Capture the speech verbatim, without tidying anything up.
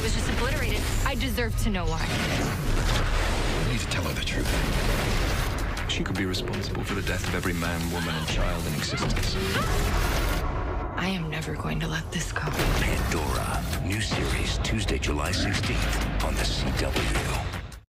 was just obliterated. I deserve to know why. You need to tell her the truth. She could be responsible for the death of every man, woman, and child in existence. I am never going to let this go. Pandora. New series Tuesday, July sixteenth on the C W.